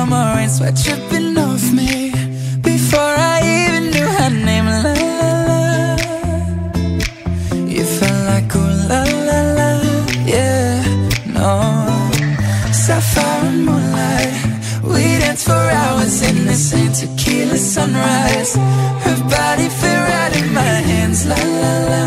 summer rain, sweat dripping off me before I even knew her name. La la la, you felt like ooh la la la, yeah, no. Sapphire and moonlight, we danced for hours in the same tequila sunrise. Her body fit right in my hands, la la la.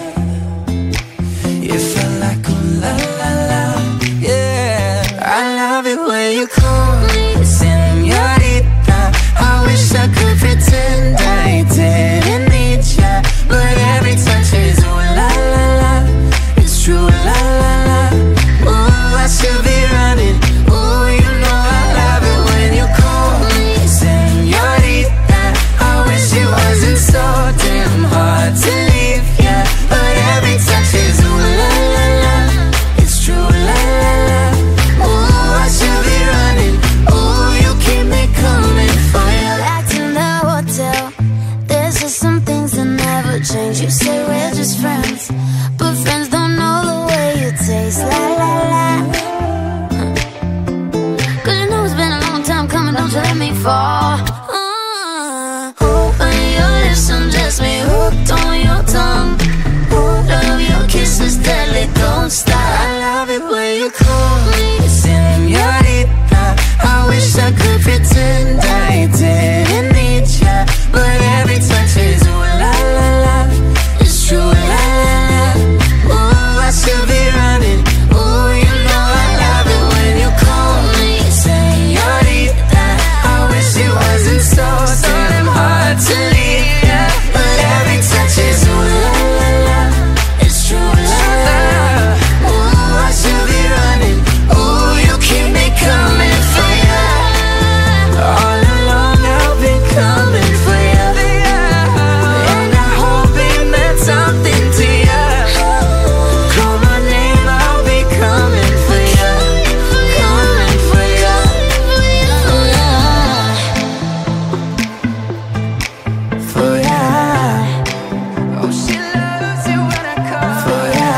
You felt like ooh la la la, yeah. I love it when you call me señorita. I wish I could pretend I didn't need ya, but every touch is ooh la la la. It's true, la la la. Ooh, I should be running. Ooh, you know I love it when you call me señorita. I wish it wasn't so damn hard to leave ya, but every touch is ooh la la la. It's true, la la la. Ooh, I should be running. Ooh, you keep me coming for you. Back in the hotel, there's just some things that never change. You say we're just friends, but friends don't know the way you taste. La la la. Cause you know it's been a long time coming, don't you let me fall. Open your lips and just me hooked on your tongue. Love your kisses deadly, don't stop. I love it when you call me señorita. I wish I could pretend I didn't need ya, but every touch is ooh la la la. It's true, la la la. Ooh, I should be running. Ooh, you know I love it when you call me señorita. I wish it wasn't so damn hard to leave ya, but every touch is ooh la la la. It's true, la la la. Ooh, I should be running. Ooh, you keep me coming for ya. All along I've been coming for ya, and I hope it meant something to ya. Call my name, I'll be coming for ya, coming for ya. For ya. Oh, she loves it when I call for ya.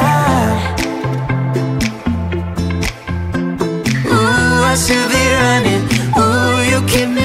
Ooh, I should be running. Ooh, you keep me